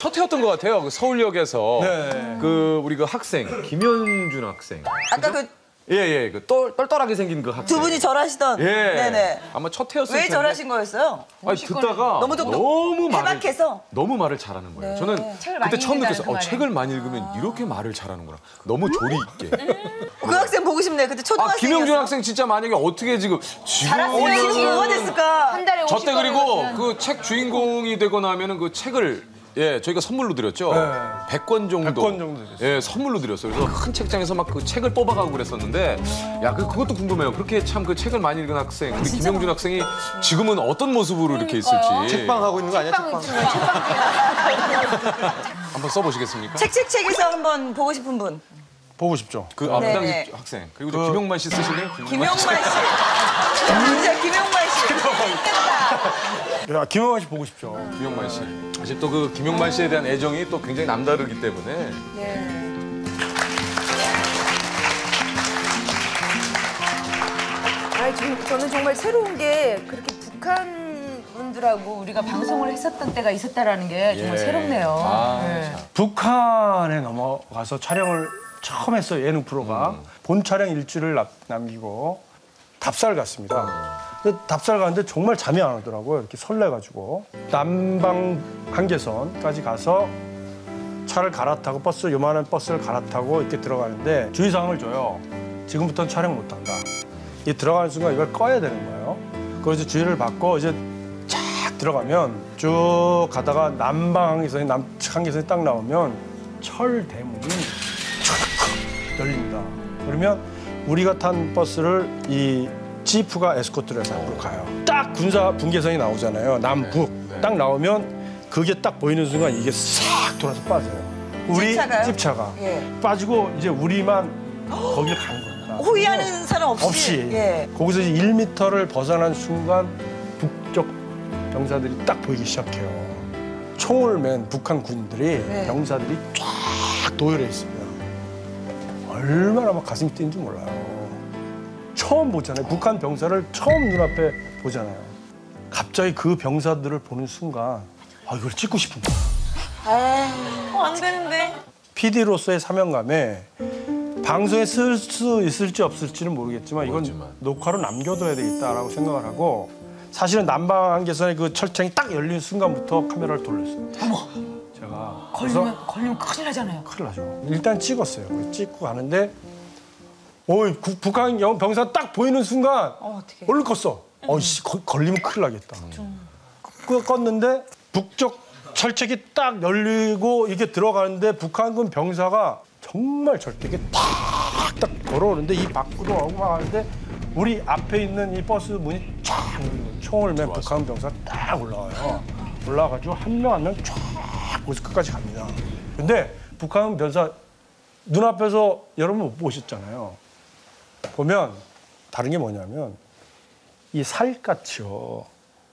터트렸던 것 같아요. 그 서울역에서 네. 우리 그 학생 김현준 학생. 아까 그 예예, 그 똘똘하게 생긴 그 학생. 두 분이 절하시던. 예. 네네. 아마 첫 해였을 왜 텐데. 절하신 거였어요? 아니 듣다가 너무 해박해서? 너무 말을 잘하는 거예요. 저는 책을 그때 많이 처음 읽는다는 느꼈어요. 그 말에. 책을 많이 읽으면 이렇게 말을 잘하는구나. 너무 조리 있게. 그 학생 보고 싶네. 그때 초등학생이었어. 김영준 학생 진짜 만약에 어떻게 지금 잘했으면 지금 뭐가 됐을까? 한 달에 50권. 저때 그리고 그 책 주인공이 되고 나면은 그 책을 저희가 선물로 드렸죠. 네. 100권 정도. 100권 정도 드렸어요. 선물로 드렸어요. 그래서 큰 책장에서 막 그 책을 뽑아가고 그랬었는데, 야, 그것도 궁금해요. 그렇게 참 그 책을 많이 읽은 학생, 우리 김영준 학생이 지금은 어떤 모습으로 이렇게 있을지. 책방 하고 있는 거 아니야? 책방. 한번 써보시겠습니까? 책에서 한번 보고 싶은 분. 보고 싶죠. 그 네, 앞당 네. 학생. 그리고 저 김용만 씨 쓰실래요? 김용만 씨. 진짜 김용만 씨. 야, 김영만 씨 보고 싶죠. 김용만 씨. 사실 또 그 김용만 씨에 대한 애정이 또 굉장히 남다르기 때문에. 네. 저는 정말 새로운 게 그렇게 북한 분들하고 우리가 방송을 했었던 때가 있었다라는 게 정말 새롭네요. 네. 북한에 넘어가서 촬영을 처음 했어요. 예능 프로가. 본 촬영 일주를 남기고 답사를 갔습니다. 근데 답사를 갔는데 정말 잠이 안 오더라고요. 이렇게 설레가지고. 남방 한계선까지 가서 차를 갈아타고 요만한 버스를 갈아타고 이렇게 들어가는데 주의사항을 줘요. 지금부터는 촬영 못한다. 이 들어가는 순간 이걸 꺼야 되는 거예요. 그래서 주의를 받고 이제 쫙 들어가면 쭉 가다가 남방 한계선이 남측 한계선이 딱 나오면 철 대문이 촥 열립니다. 그러면 우리가 탄 버스를 이 지프가 에스코트를 해서 앞으로 가요. 딱 군사 분계선이 나오잖아요. 남북. 딱 나오면 그게 딱 보이는 순간 이게 싹 돌아서 빠져요. 우리 집차가 빠지고 이제 우리만 거길 가는 겁니다. 호위하는 사람 없이. 예. 거기서 이제 1m를 벗어난 순간 북쪽 병사들이 딱 보이기 시작해요. 총을 맨 북한 군인들이 병사들이 쫙 도열해 있습니다. 얼마나 막 가슴이 뛰는지 몰라요. 처음 보잖아요. 북한 병사를 처음 눈앞에 보잖아요. 갑자기 그 병사들을 보는 순간 이걸 찍고 싶은 거야. 안 되는데. PD로서의 사명감에 방송에 쓸 수 있을지 없을지는 모르겠지만 이건 녹화로 남겨둬야 되겠다라고 생각을 하고 사실은 남방 한계선의 그 철창이 딱 열린 순간부터 카메라를 돌렸어요. 어머. 제가 걸리면 큰일 나잖아요. 큰일 나죠. 일단 찍었어요. 찍고 가는데 북한 병사 딱 보이는 순간 얼른 껐어. 걸리면 큰일 나겠다. 껐는데 북쪽 철책이 딱 열리고 이게 들어가는데 북한군 병사가 정말 절대게 탁딱 걸어오는데 이 밖으로 오고 막 하는데 우리 앞에 있는 이 버스 문이 쫙 열리고 총을 맨 북한 병사 딱 올라와요. 올라와가지고 한 명 한 명 쫙 거기서 끝까지 갑니다. 근데 북한 병사 눈앞에서 여러분 못 보셨잖아요. 보면 다른 게 뭐냐면 이 살갗이요.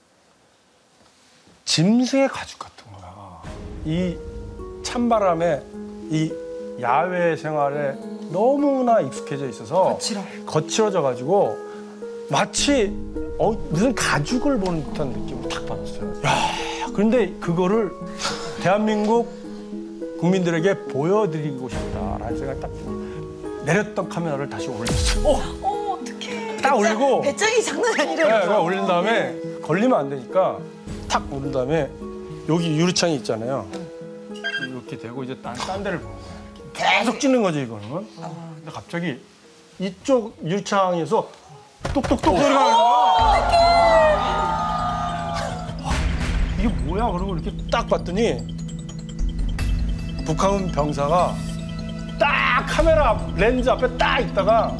짐승의 가죽 같은 거야. 이 찬바람에 이 야외 생활에 너무나 익숙해져 있어서 거칠어져-가지고 마치 무슨 가죽을 보는 듯한 느낌을 탁 받았어요. 야, 그런데 그거를 대한민국 국민들에게 보여드리고 싶다라는 생각이 딱 들어요. 내렸던 카메라를 다시 올렸어요. 어떡해. 딱 올리고 배짱이 장난 아니래. 네, 올린 다음에 걸리면 안 되니까 탁 올린 다음에 여기 유리창이 있잖아요. 이렇게 대고 이제 딴 데를 보는 거예요. 계속 찍는 거죠, 이거는. 근데 갑자기 이쪽 유리창에서 똑똑똑 소리가 나는 거야. 이게 뭐야? 그러고 이렇게 딱 봤더니 북한 병사가 딱 카메라 렌즈 앞에 딱 있다가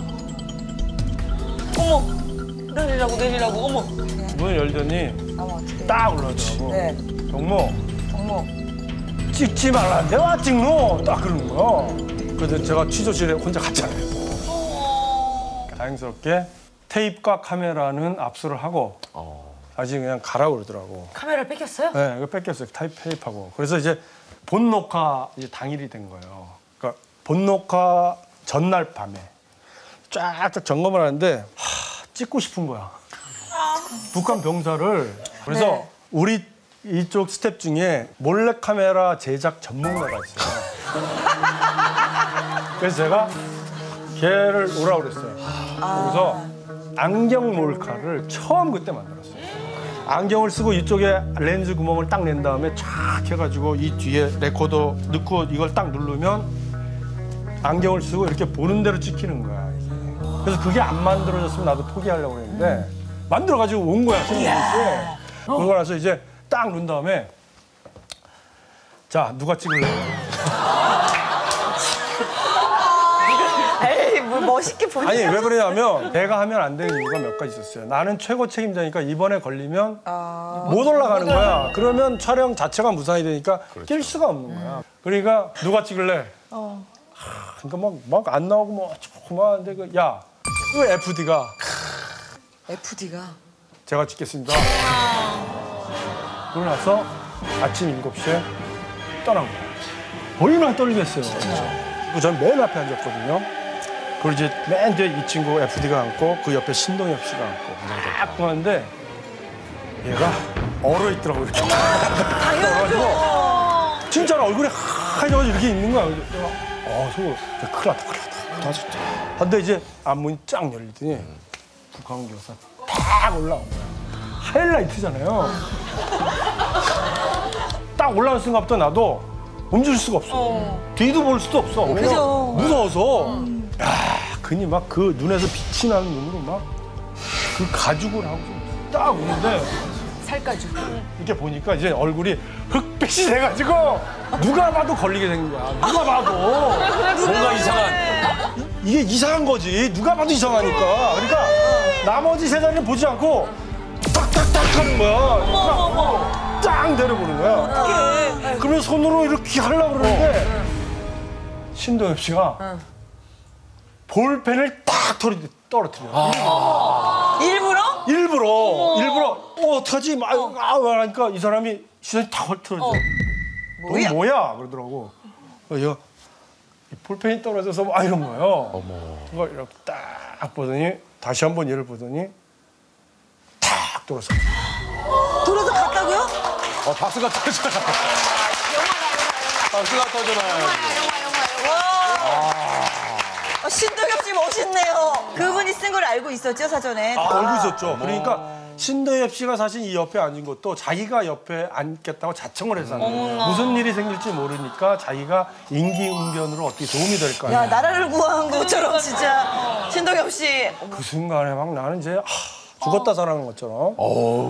어머. 내리라고 어머. 문을 열더니 딱 올라오더라고. 정모. 찍지 말라는데 와 찍노? 딱 그러는 거야. 그래서 제가 취조실에 혼자 갔잖아요. 다행스럽게 테이프과 카메라는 압수를 하고 다시 그냥 가라고 그러더라고. 카메라를 뺏겼어요? 네, 이거 뺏겼어요. 테이프하고. 그래서 이제 본 녹화 이제 당일이 된 거예요. 그러니까 본 녹화 전날 밤에 쫙 점검을 하는데 찍고 싶은 거야. 북한 병사를. 그래서 우리 이쪽 스텝 중에 몰래카메라 제작 전문가가 있어요. 그래서 제가 걔를 오라고 그랬어요. 그래서 안경 몰카를 처음 그때 만들었어요. 안경을 쓰고 이쪽에 렌즈 구멍을 딱 낸 다음에 쫙 해가지고 이 뒤에 레코더 넣고 이걸 딱 누르면 안경을 쓰고 이렇게 보는 대로 찍히는 거야. 이게. 그래서 그게 안 만들어졌으면 나도 포기하려고 했는데 만들어가지고 온 거야. 그러고 나서 이제 딱 누른 다음에 자 누가 찍을래? 에이, 뭐 멋있게 보니. 아니 왜 그러냐면 내가 하면 안 되는 이유가 몇 가지 있었어요. 나는 최고 책임자니까 이번에 걸리면 못 올라가는 거야. 그러면 촬영 자체가 무산이 되니까 낄 수가 없는 거야. 그러니까 누가 찍을래? 그러니까 막 안 나오고 뭐 조그마한데 야, 그 FD가 제가 찍겠습니다. 그러고 나서 아침 7시에 떠난 거야. 얼마나 떨리겠어요. 그리고 전 맨 앞에 앉았거든요. 그리고 이제 맨 뒤에 이 친구 FD가 앉고 그 옆에 신동엽 씨가 앉고 딱 보는데 얘가 얼어있더라고 이렇게. 당연하죠. 진짜로 얼굴이 하얘가지고 이렇게 있는 거야. 속으로 큰일 났다. 근데 이제 앞문이 쫙 열리더니 북한군 교사 딱 올라온 거야. 하이라이트잖아요. 딱 올라온 순간부터 나도 움직일 수가 없어. 뒤도 볼 수도 없어. 그죠. 무서워서. 야, 그니 막 그 눈에서 빛이 나는 눈으로 막 그 가죽을 하고 딱 오는데 살가죽. 이렇게 보니까 이제 얼굴이 흑빛이 돼가지고 누가 봐도 걸리게 된 거야. 누가 봐도. 뭔가 이상한. 이게 이상한 거지. 누가 봐도 이상하니까. 그러니까 나머지 세 자리를 보지 않고 탁탁탁 하는 거야. 그러니까 쫙 내려보는 거야. 그러면 손으로 이렇게 하려고 그러는데 신동엽 씨가 볼펜을 딱 떨어뜨려. 일부러 어떡하지? 막 하니까 이 사람이 시선이 딱 헐틀어져. 너 뭐야? 그러더라고. 얘가 볼펜이 떨어져서 막 이런 거예요. 그걸 이렇게 딱 보더니 다시 한번 얘를 보더니 탁 돌아서. 돌아서 갔다고요? 박수가 터져라. 박수가 터져라. 신동엽 씨 멋있네요. 그분이 쓴 걸 알고 있었죠, 사전에? 알고 있었죠. 그러니까 신동엽 씨가 사실 이 옆에 앉은 것도 자기가 옆에 앉겠다고 자청을 해서 무슨 일이 생길지 모르니까 자기가 임기응변으로 어떻게 도움이 될까. 야, 나라를 구한 것처럼 진짜 신동엽 씨. 그 순간에 막 나는 이제 죽었다 살아난 것처럼